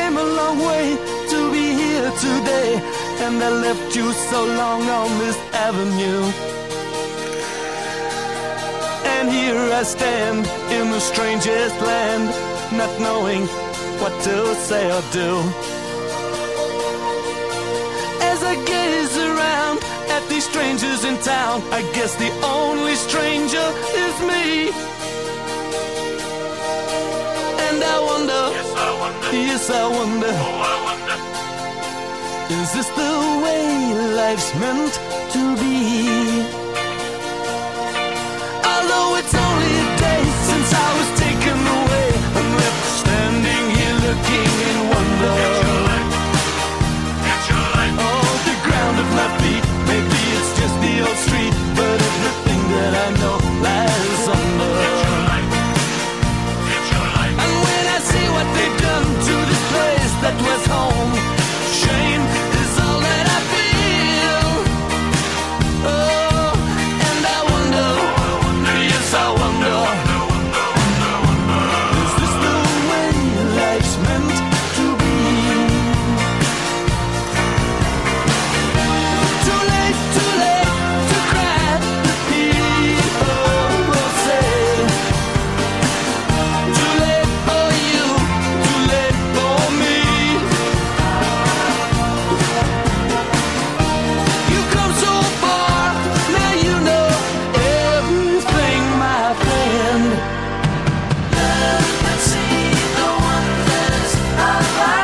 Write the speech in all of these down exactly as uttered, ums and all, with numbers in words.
came a long way to be here today, and I left you so long on this avenue. And here I stand in the strangest land, not knowing what to say or do. As I gaze around at these strangers in town, I guess the only stranger is me. And I wonder, yes I wonder, yes I wonder, oh I wonder, is this the way life's meant to be? Although it's only a day since I was taken away, I'm left standing here looking in wonder. At your light, at your light. Oh, the ground of my feet, maybe it's just the old street, but everything that I know lies under. At your light, at your light. And when I see what they've done to this place that was home, shame is all that I feel. Oh, and I wonder, yes I wonder, is this the way life's meant to be? Too late, too late to cry, the people will say. Too late for you, too late for me. You come so far, now you know everything, my friend. Look and see the wonders of our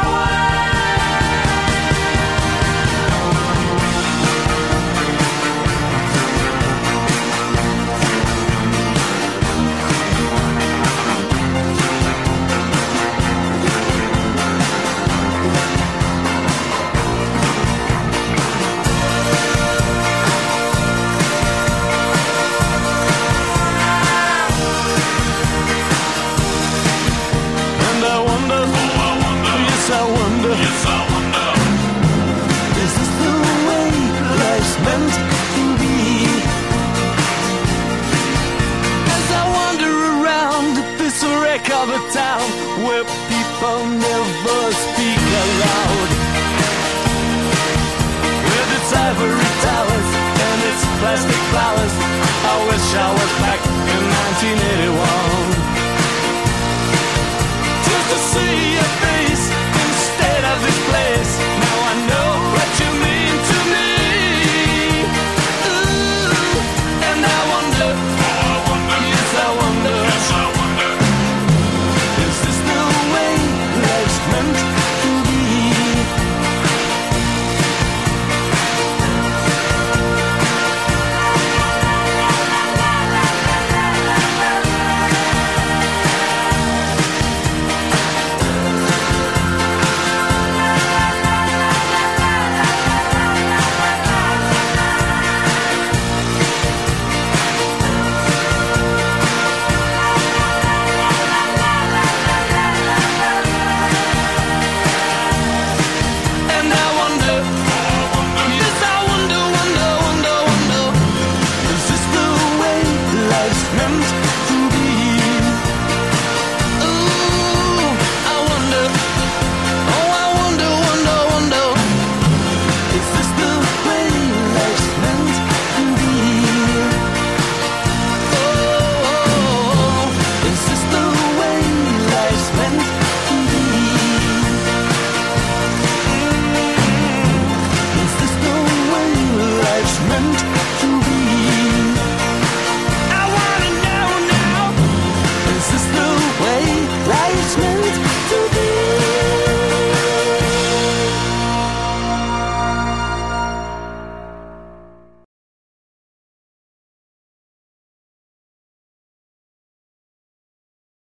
And I wonder, oh I wonder, yes I wonder, yes I wonder, is this the way life's meant to be? As I wander around this wreck of a town where people never speak aloud, with its ivory towers and its plastic flowers, I wish I was back in nineteen eighty-one.